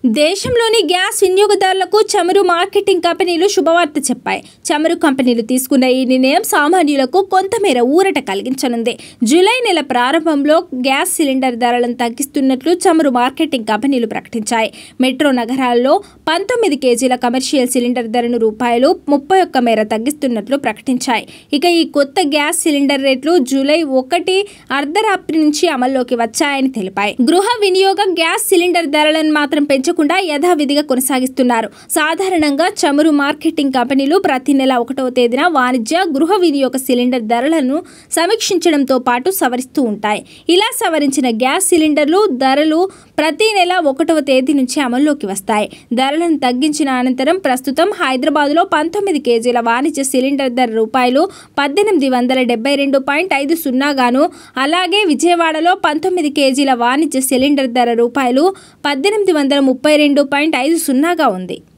దేశంలోని గ్యాస్ వినియోగదారులకు చమురు మార్కెటింగ్ కంపెనీలు శుభవార్త చెప్పాయి. చమురు కంపెనీలు తీసుకున్న ఈ నిర్ణయం సామాన్యులకు కొంతమేర ఊరట కలిగించనుంది. జూలై నెల ప్రారంభంలో గ్యాస్ సిలిండర్ ధరలను తగ్గిస్తున్నట్లు చమురు మార్కెటింగ్ కంపెనీలు ప్రకటించాయి. మెట్రో నగరాల్లో 19 కేజీల కమర్షియల్ సిలిండర్ ధరను ₹31 మేర తగ్గిస్తున్నట్లు ప్రకటించాయి. ఇక ఈ కొత్త గ్యాస్ సిలిండర్ రేట్లు జూలై 1 అర్ధరాత్రి నుంచి అమల్లోకి వచ్చాయని తెలిపాయి. గృహ వినియోగ గ్యాస్ సిలిండర్ ధరలను మాత్రం పెంచకుండా యథావిధిగా కొనసాగిస్తున్నారు. సాధారణంగా చమురు మార్కెటింగ్ కంపెనీలు ప్రతి నెల 1వ తేదీన వాణిజ్య, గృహ వినియోగ సిలిండర్ ధరలను సమీక్షించడంతో పాటు సవరిస్తూ ఉంటాయి. ఇలా సవరించిన గ్యాస్ సిలిండర్లు ధరలు ప్రతి నెల 1వ తేదీ నుంచి అమల్లోకి వస్తాయి. ధరలను తగ్గించిన అనంతరం ప్రస్తుతం హైదరాబాద్లో 19 కేజీల వాణిజ్య సిలిండర్ ధర ₹1872.50 గాను, అలాగే విజయవాడలో 19 కేజీల వాణిజ్య సిలిండర్ ధర ₹1832.50 గా ఉంది.